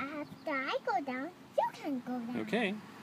after I go down, you can go down. Okay.